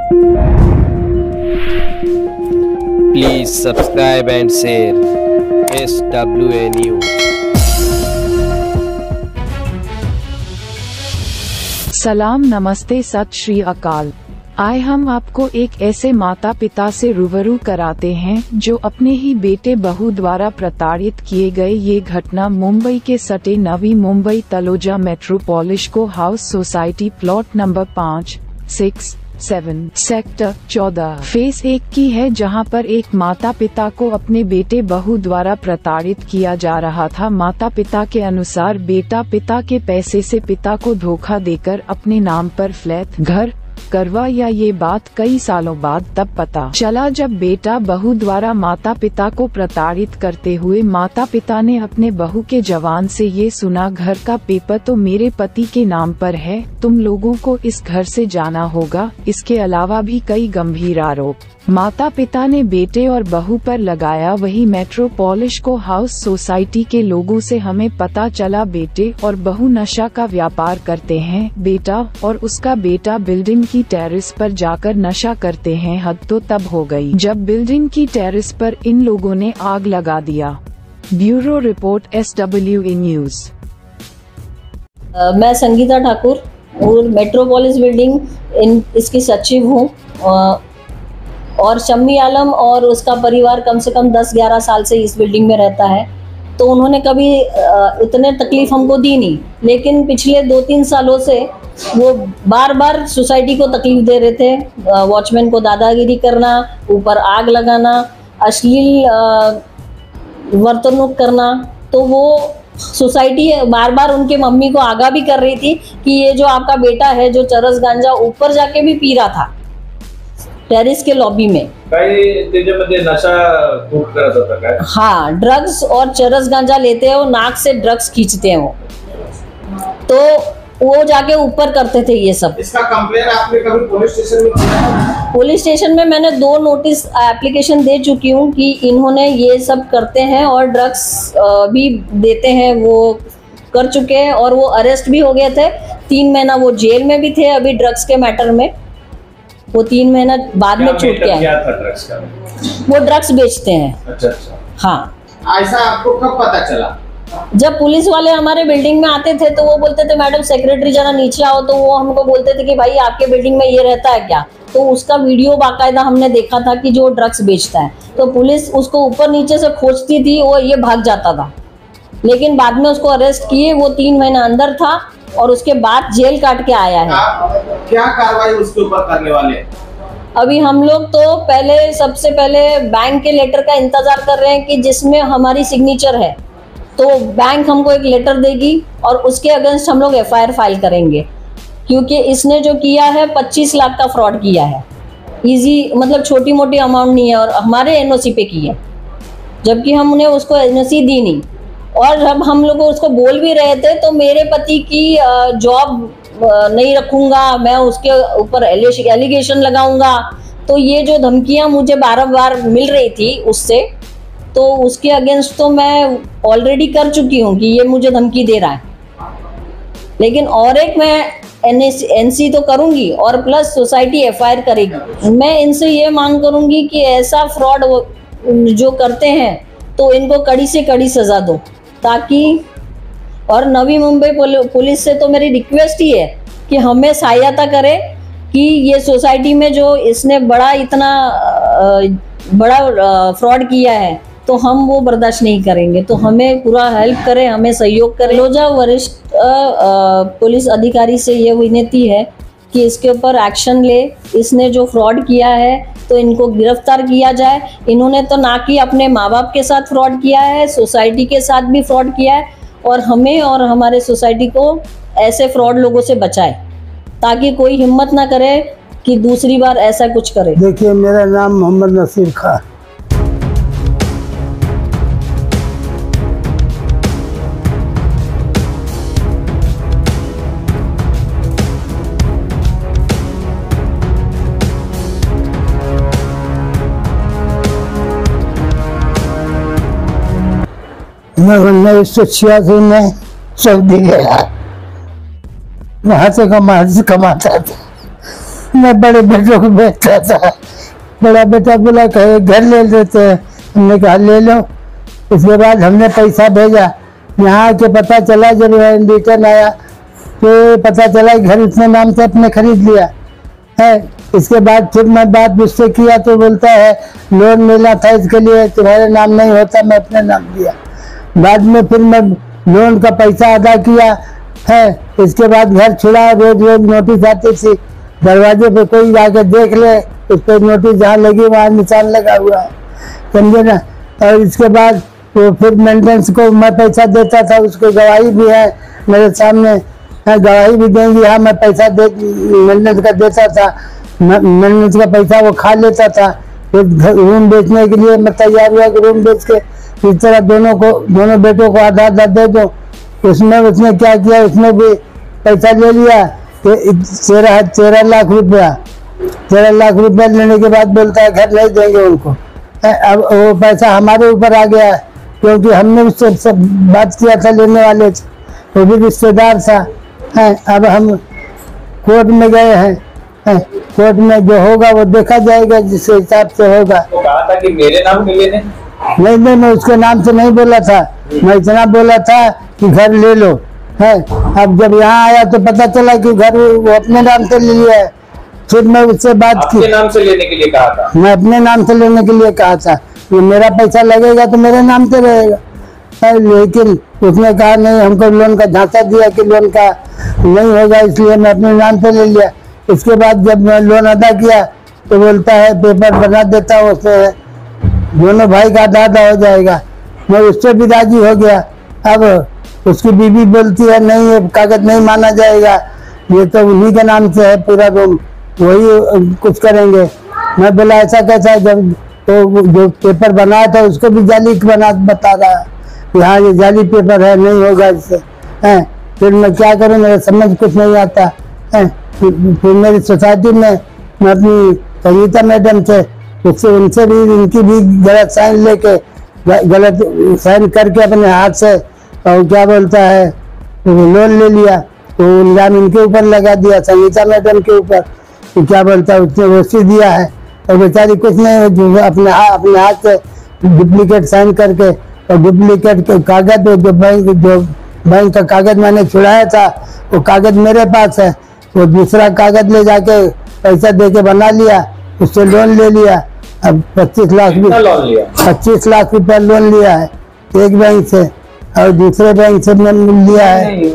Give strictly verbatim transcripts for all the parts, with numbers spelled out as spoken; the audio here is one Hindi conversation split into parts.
Please subscribe and share S W A News. सलाम, नमस्ते, सत श्री अकाल। आए हम आपको एक ऐसे माता पिता से रूबरू कराते हैं जो अपने ही बेटे बहू द्वारा प्रताड़ित किए गए। ये घटना मुंबई के सटे नवी मुंबई तलोजा मेट्रोपोलिस को हाउस सोसाइटी प्लॉट नंबर पाँच सिक्स सेवन सेक्टर चौदह फेस एक की है, जहां पर एक माता पिता को अपने बेटे बहू द्वारा प्रताड़ित किया जा रहा था। माता पिता के अनुसार बेटा पिता के पैसे से पिता को धोखा देकर अपने नाम पर फ्लैट घर करवाया। ये बात कई सालों बाद तब पता चला जब बेटा बहू द्वारा माता पिता को प्रताड़ित करते हुए माता पिता ने अपने बहू के जवान से ये सुना, घर का पेपर तो मेरे पति के नाम पर है, तुम लोगों को इस घर से जाना होगा। इसके अलावा भी कई गंभीर आरोप माता पिता ने बेटे और बहू पर लगाया। वही मेट्रोपोलिस को हाउस सोसाइटी के लोगों से हमें पता चला बेटे और बहू नशा का व्यापार करते हैं। बेटा और उसका बेटा बिल्डिंग की टेरेस पर जाकर नशा करते हैं। हद तो तब हो गई जब बिल्डिंग की टेरेस पर इन लोगों ने आग लगा दिया। Bureau report S W A news. मैं संगीता ठाकुर और मेट्रोपोलिस बिल्डिंग इन इसकी सचिव हूँ और शम्मी आलम और उसका परिवार कम से कम दस ग्यारह साल से इस बिल्डिंग में रहता है। तो उन्होंने कभी इतने तकलीफ हमको दी नहीं, लेकिन पिछले दो तीन सालों से वो बार बार सोसाइटी को तकलीफ दे रहे थे। वॉचमैन को दादागिरी करना, ऊपर आग लगाना, अश्लील वर्तणूक करना। तो वो सोसाइटी बार बार उनके मम्मी को आगाह भी कर रही थी कि ये जो आपका बेटा है जो चरस गांजा ऊपर जाके भी पी रहा था टेरिस के लॉबी में। त्याच्यामध्ये नशा खूप करत होता काय? हाँ, ड्रग्स और चरस गांजा लेते हैं, वो नाक से ड्रग्स खींचते हैं वो, तो वो जाके ऊपर करते थे ये सब। इसका कंप्लेंट आपने कभी पुलिस स्टेशन में किया? पुलिस स्टेशन में मैंने दो नोटिस एप्लीकेशन दे चुकी हूँ कि इन्होंने ये सब करते हैं और ड्रग्स भी देते हैं, वो कर चुके हैं और वो अरेस्ट भी हो गए थे। तीन महीना वो जेल में भी थे अभी ड्रग्स के मैटर में। वो तीन महीना बाद में छूट गया। क्या था ड्रग्स का? वो ड्रग्स बेचते हैं। अच्छा अच्छा। हाँ। ऐसा आपको कब पता चला? जब पुलिस वाले हमारे बिल्डिंग में आते थे तो वो बोलते थे मैडम सेक्रेटरी जरा नीचे आओ, तो वो हमको बोलते थे कि भाई आपके बिल्डिंग में ये रहता है क्या? तो उसका वीडियो बाकायदा हमने देखा था कि जो ड्रग्स बेचता है। तो पुलिस उसको ऊपर नीचे से खोजती थी, वो ये भाग जाता था, लेकिन बाद में उसको अरेस्ट किए। वो तीन महीना अंदर था और उसके बाद जेल काट के आया है। आप क्या कार्रवाई उसके ऊपर करने वाले? अभी हम लोग तो पहले सबसे पहले बैंक के लेटर का इंतजार कर रहे हैं कि जिसमें हमारी सिग्नेचर है, तो बैंक हमको एक लेटर देगी और उसके अगेंस्ट हम लोग एफ आई आर फाइल करेंगे, क्योंकि इसने जो किया है पच्चीस लाख का फ्रॉड किया है। इजी मतलब छोटी मोटी अमाउंट नहीं है और हमारे एन ओ सी पे की है, जबकि हमने उसको एन ओ सी दी नहीं। और जब हम लोग उसको बोल भी रहे थे तो मेरे पति की जॉब नहीं रखूंगा, मैं उसके ऊपर एलिगेशन लगाऊंगा। तो ये जो धमकियां मुझे बार बार मिल रही थी उससे, तो उसके अगेंस्ट तो मैं ऑलरेडी कर चुकी हूँ कि ये मुझे धमकी दे रहा है। लेकिन और एक मैं एन सी तो करूंगी और plus society F I R करेगी। मैं इनसे ये मांग करूंगी कि ऐसा फ्रॉड जो करते हैं तो इनको कड़ी से कड़ी सजा दो, ताकि और नवी मुंबई पुलिस से तो मेरी रिक्वेस्ट ही है कि हमें सहायता करे कि ये सोसाइटी में जो इसने बड़ा इतना बड़ा फ्रॉड किया है तो हम वो बर्दाश्त नहीं करेंगे। तो हमें पूरा हेल्प करें, हमें सहयोग करें। तलोजा वरिष्ठ पुलिस अधिकारी से ये विनती है कि इसके ऊपर एक्शन ले। इसने जो फ्रॉड किया है तो इनको गिरफ्तार किया जाए। इन्होंने तो ना कि अपने माँ बाप के साथ फ्रॉड किया है, सोसाइटी के साथ भी फ्रॉड किया है, और हमें और हमारे सोसाइटी को ऐसे फ्रॉड लोगों से बचाए ताकि कोई हिम्मत ना करे कि दूसरी बार ऐसा कुछ करे। देखिए, मेरा नाम मोहम्मद नसीर खां। मैं उन्नीस सौ छियासी में सऊदी गया, वहां से कमा कमाता था। मैं बड़े बेटों को बेचता था। बड़ा बेटा बोला कहे घर ले लेते हैं, हमने कहा ले लो। उसके बाद हमने पैसा भेजा, यहाँ के पता चला जब रिटर्न आया तो पता चला घर इतने नाम से अपने खरीद लिया है। इसके बाद फिर मैं बात उससे किया तो बोलता है लोन मिला था इसके लिए, तुम्हारे नाम नहीं होता, मैं अपने नाम दिया। बाद में फिर मैं लोन का पैसा अदा किया है। इसके बाद घर छुड़ा, रोज रोज नोटिस आती थी, दरवाजे पे कोई जाके देख ले उस पर नोटिस जहाँ लगी वहाँ निशान लगा हुआ है, समझे ना। और इसके बाद तो फिर मेंटेनेंस को मैं पैसा देता था, उसको गवाही भी है मेरे सामने, हाँ गवाही भी देंगी, हाँ मैं पैसा दे मेंटेनेंस का देता था, मेंटेनेंस का पैसा वो खा लेता था। फिर रूम बेचने के लिए मैं तैयार हुआ कि रूम बेच के इस तरह दोनों को दोनों बेटों को आधा आधा दे दो। उसमें उसने क्या किया, उसमें भी पैसा ले लिया तेरह तेरह लाख रुपया तेरह लाख रुपया लेने के बाद बोलता है घर नहीं देंगे उनको। अब वो पैसा हमारे ऊपर आ गया क्योंकि हमने उससे सब बात किया था लेने वाले से, वो भी रिश्तेदार था है। अब हम कोर्ट में गए हैं, है। कोर्ट में जो होगा वो देखा जाएगा, जिस हिसाब से होगा। तो कहा था कि मेरे नाम पे लेने? नहीं नहीं मैं उसके नाम से नहीं बोला था, मैं इतना बोला था कि घर ले लो है। अब जब यहाँ आया तो पता चला कि घर वो अपने नाम से ले लिया है। फिर मैं उससे बात की, अपने नाम से लेने के लिए कहा था, मैं अपने नाम से लेने के लिए कहा था, ये मेरा पैसा लगेगा तो मेरे नाम से रहेगा। लेकिन उसने कहा नहीं, हमको लोन का झांसा दिया कि लोन का नहीं होगा, इसलिए मैं अपने नाम से ले लिया। इसके बाद जब मैं लोन अदा किया तो बोलता है पेपर बना देता हूँ, उससे दोनों भाई का आधा आधा हो जाएगा। मैं उससे भी राजी हो गया। अब उसकी बीवी बोलती है नहीं ये कागज नहीं माना जाएगा, ये तो उन्हीं के नाम से है पूरा रूम, वही कुछ करेंगे। मैं बोला ऐसा कैसा है, जब तो जो पेपर बनाया था उसको भी जाली बना बता रहा है कि हाँ ये जाली पेपर है, नहीं होगा इससे है। फिर मैं क्या करूँ, मेरा समझ कुछ नहीं आता है। फिर मेरी सोसाइटी में मैं अपनी संगीता मैडम थे, उससे उनसे भी इनकी भी गलत साइन लेके गलत साइन करके अपने हाथ से और क्या बोलता है लोन ले लिया, तो इल्जाम इनके ऊपर लगा दिया, संगीता मैडम के ऊपर। तो क्या बोलता है उसने वैसे दिया है और बेचारी कुछ नहीं, जो अपने अपने हाथ से डुप्लीकेट साइन करके और डुप्लीकेट कागज जो बैंक जो बैंक का कागज मैंने छुड़ाया था वो कागज मेरे पास है, वो दूसरा कागज ले जाके पैसा दे के बना लिया, उससे लोन ले लिया। अब पच्चीस लाख लोन लिया पच्चीस लाख रुपया लोन लिया है एक बैंक से और दूसरे बैंक से मैंने लिया है,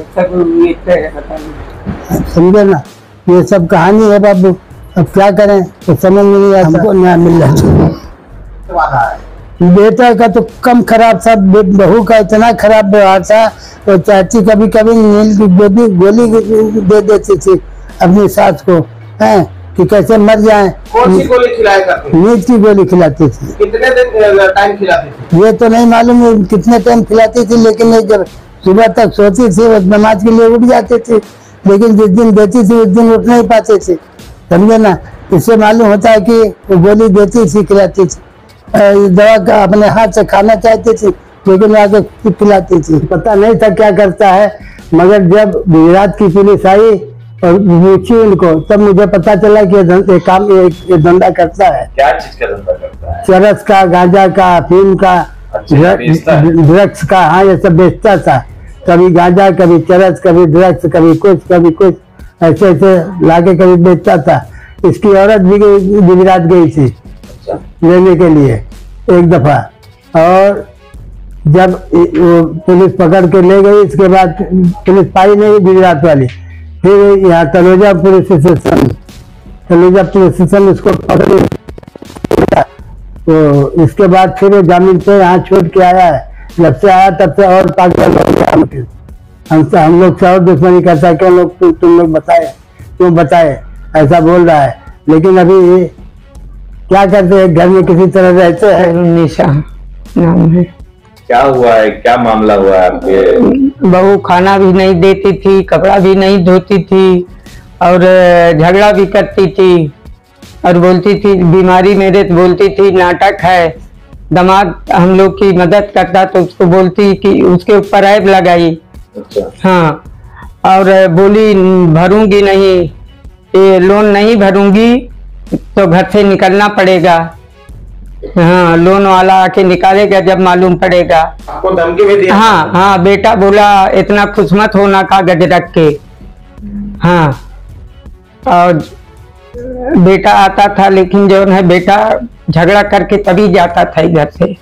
समझे ना। ये सब कहानी है बाबू, अब क्या करें तो समझ में नहीं आता। हमको न्याय मिल रहा है। बेटा का तो कम खराब था, बहू का इतना खराब व्यवहार था, वो चाची कभी कभी नील की गोली गोली दे देती थी अपनी सास को है कि कैसे मर जाए। कौन सी गोली खिलाया करती? नींद की गोली खिलाती थी। कितने दिन टाइम खिलाती थी? ये तो नहीं मालूम है कितने टाइम खिलाती थी, लेकिन जब सुबह तक सोती थी वो नमाज के लिए उठ जाती थी, लेकिन जिस दिन देती थी उस दिन उठ नहीं पाते थे, समझे ना। इससे मालूम होता है कि वो गोली देती थी खिलाती थी। दवा का अपने हाथ से खाना चाहती थी लेकिन आगे खिलाती थी। पता नहीं था क्या करता है, मगर जब गुजरात की पुलिस आई और पूछी उनको तब मुझे पता चला कि ये काम ये, ये धंधा करता है। क्या चीज का धंधा करता है? चरस का, गांजा का, अफीम का, ड्रग्स का, हाँ ये सब बेचता था। कभी गांजा, कभी चरस, कभी ड्रग्स, कभी कुछ कभी कुछ ऐसे ऐसे लाके कभी बेचता था। इसकी औरत भी गुजरात गई थी लेने के लिए एक दफा, और जब पुलिस पकड़ के ले गई इसके बाद पुलिस पाई नहीं गुजरात वाली, फिर यहाँ Taloja police station Taloja police station उसको पकड़े, तो इसके बाद फिर वो जामीन पे यहाँ छोड़ के आया है। जब से आया तब से और पागल हो गया। हमसे हम लोग से और दुश्मनी करता है, क्यों लोग तु, तुम लोग बताए क्यों बताए ऐसा बोल रहा है। लेकिन अभी क्या करते हैं, घर में किसी तरह रहते हैं। निशा नाम है। क्या हुआ है, क्या मामला हुआ है आपके? बहू खाना भी नहीं देती थी, कपड़ा भी नहीं धोती थी और झगड़ा भी करती थी और बोलती थी बीमारी मेरे, तो बोलती थी नाटक है। दामाद हम लोग की मदद करता तो उसको बोलती कि उसके ऊपर ऐब लगाई। अच्छा। हाँ, और बोली भरूंगी नहीं, ये लोन नहीं भरूंगी तो घर से निकलना पड़ेगा। हाँ, लोन वाला आके निकालेगा जब मालूम पड़ेगा। आपको धमकी भी दिया? हाँ हाँ, बेटा बोला इतना खुश मत होना कागज रख के। हाँ, और बेटा आता था, लेकिन जो है बेटा झगड़ा करके तभी जाता था इधर से।